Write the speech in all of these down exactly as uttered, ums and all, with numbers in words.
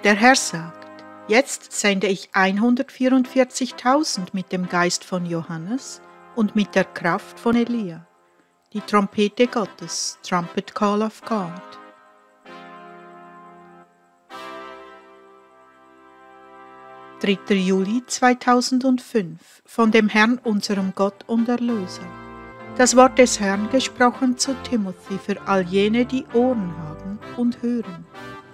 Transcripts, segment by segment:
Der Herr sagt: Jetzt sende ich hundertvierundvierzigtausend mit dem Geist von Johannes und mit der Kraft von Elia. Die Trompete Gottes, Trumpet Call of God. dritter Juli zweitausendfünf von dem Herrn, unserem Gott und Erlöser. Das Wort des Herrn gesprochen zu Timothy für all jene, die Ohren haben und hören.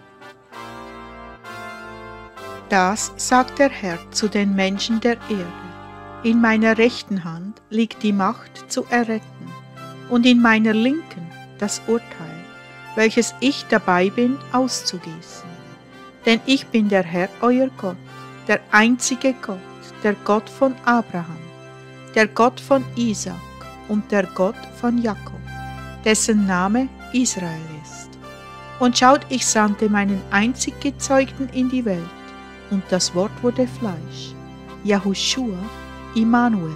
Das sagt der Herr zu den Menschen der Erde: In meiner rechten Hand liegt die Macht zu erretten, und in meiner linken das Urteil, welches ich dabei bin auszugießen. Denn ich bin der Herr, euer Gott, der einzige Gott, der Gott von Abraham, der Gott von Isaak und der Gott von Jakob, dessen Name Israel ist. Und schaut, ich sandte meinen einzig Gezeugten in die Welt, und das Wort wurde Fleisch, Yahushua, Immanuel.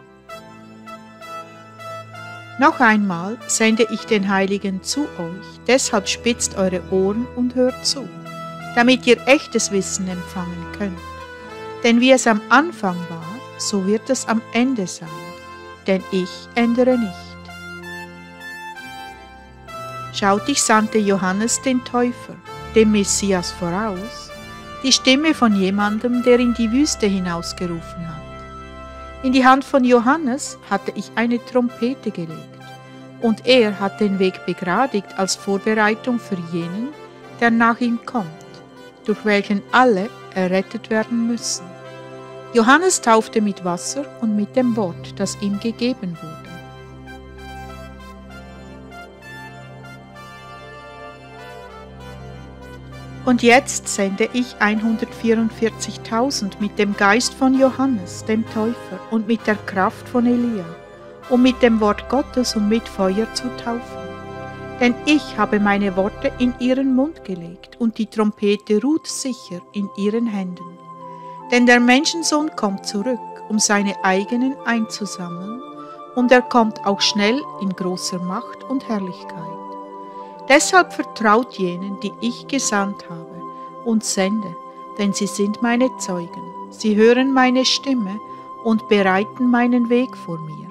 Noch einmal sende ich den Heiligen zu euch, deshalb spitzt eure Ohren und hört zu, damit ihr echtes Wissen empfangen könnt. Denn wie es am Anfang war, so wird es am Ende sein, denn ich ändere nicht. Schaut, ich sandte Johannes den Täufer, dem Messias, voraus, die Stimme von jemandem, der in die Wüste hinausgerufen hat. In die Hand von Johannes hatte ich eine Trompete gelegt, und er hat den Weg begradigt als Vorbereitung für jenen, der nach ihm kommt, durch welchen alle errettet werden müssen. Johannes taufte mit Wasser und mit dem Wort, das ihm gegeben wurde. Und jetzt sende ich hundertvierundvierzigtausend mit dem Geist von Johannes, dem Täufer, und mit der Kraft von Elia, um mit dem Wort Gottes und mit Feuer zu taufen. Denn ich habe meine Worte in ihren Mund gelegt, und die Trompete ruht sicher in ihren Händen. Denn der Menschensohn kommt zurück, um seine eigenen einzusammeln, und er kommt auch schnell in großer Macht und Herrlichkeit. Deshalb vertraut jenen, die ich gesandt habe, und sende, denn sie sind meine Zeugen. Sie hören meine Stimme und bereiten meinen Weg vor mir.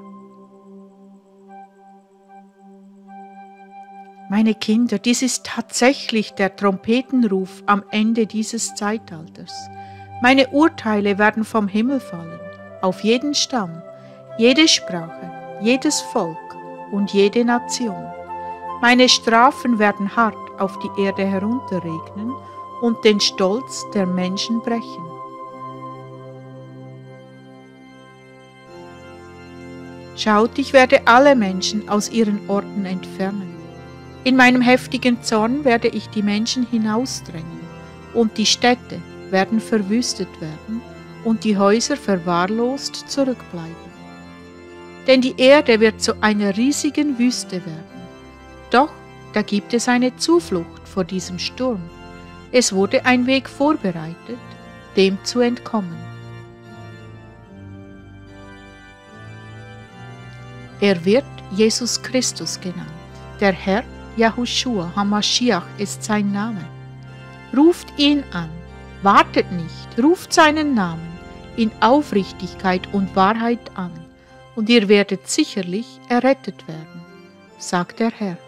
Meine Kinder, dies ist tatsächlich der Trompetenruf am Ende dieses Zeitalters. Meine Urteile werden vom Himmel fallen, auf jeden Stamm, jede Sprache, jedes Volk und jede Nation. Meine Strafen werden hart auf die Erde herunterregnen und den Stolz der Menschen brechen. Schaut, ich werde alle Menschen aus ihren Orten entfernen. In meinem heftigen Zorn werde ich die Menschen hinausdrängen, und die Städte werden verwüstet werden und die Häuser verwahrlost zurückbleiben. Denn die Erde wird zu einer riesigen Wüste werden. Doch da gibt es eine Zuflucht vor diesem Sturm. Es wurde ein Weg vorbereitet, dem zu entkommen. Er wird Jesus Christus genannt. Der Herr, Yahushua HaMashiach, ist sein Name. Ruft ihn an, wartet nicht, ruft seinen Namen in Aufrichtigkeit und Wahrheit an, und ihr werdet sicherlich errettet werden, sagt der Herr.